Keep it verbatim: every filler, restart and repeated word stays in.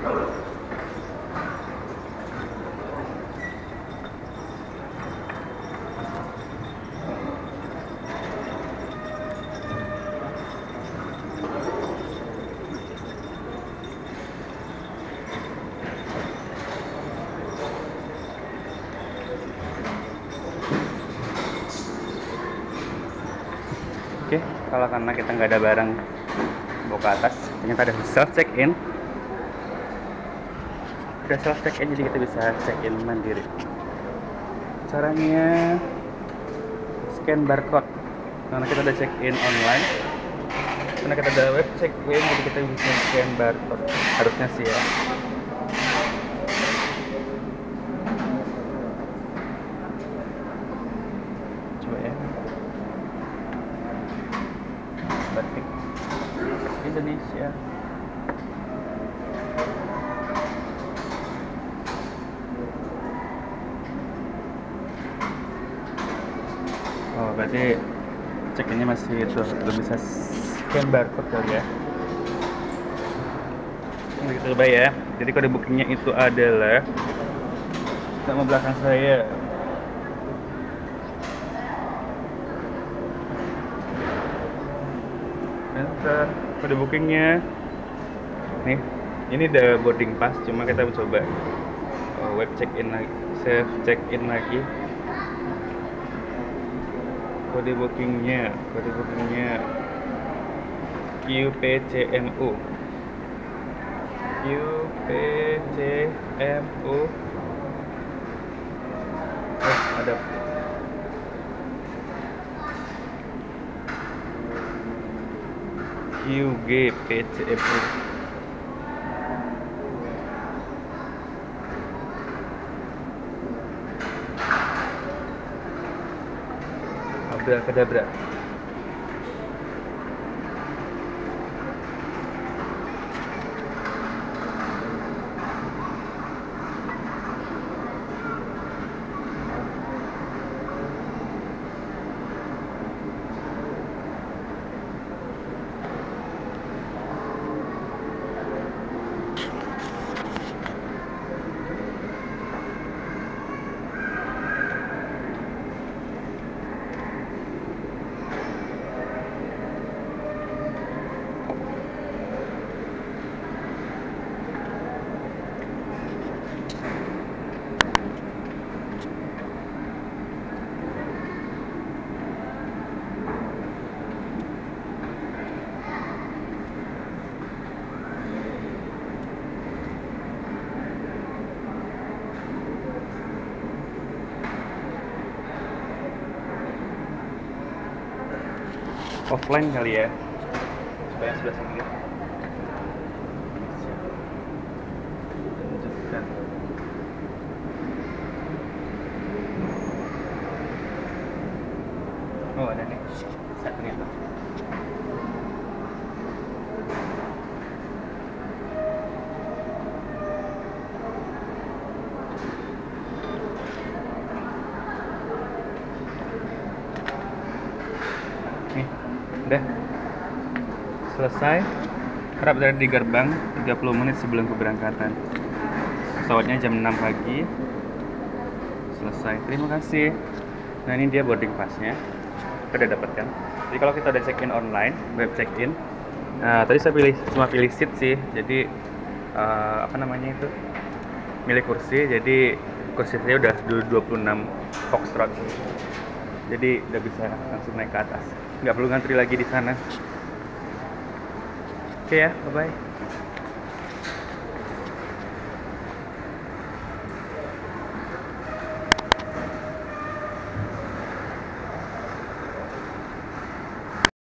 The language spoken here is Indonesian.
Oke, kalau karena kita nggak ada barang bawa ke atas, ternyata ada self check in. Udah self check in, jadi kita bisa check in mandiri. Caranya scan barcode. Karena kita udah check in online, karena kita ada web check in, jadi kita bisa scan barcode. Harusnya sih ya. Coba ya. Batik Indonesia. Oh, berarti check-innya masih itu belum bisa scan barcode kali ya. Ini kita coba ya. Jadi kode bookingnya itu adalah sama belakang saya. Enter kode bookingnya. Nih, ini udah boarding pass, cuma kita coba uh, web check in lagi, save check in lagi. Kode bookingnya, kode bookingnya Q P C M U, Q P C M U. Oh, ada Q G P C M U. Abrakadabra. Offline kali ya. Coba yang sebelah sini. Tunjukkan. Oh, ada nih. Satu ternyata. Nih, udah selesai. Harap berada di gerbang tiga puluh menit sebelum keberangkatan. Pesawatnya jam enam pagi. Selesai. Terima kasih. Nah, ini dia boarding pass-nya. Kita udah dapatkan. Jadi kalau kita udah check-in online, web check-in. Nah, tadi saya pilih cuma pilih seat sih. Jadi uh, apa namanya itu? Milih kursi. Jadi kursi saya udah dua puluh enam Foxtrot. Jadi udah bisa langsung naik ke atas. Nggak perlu ngantri lagi di sana. Oke ya, bye bye.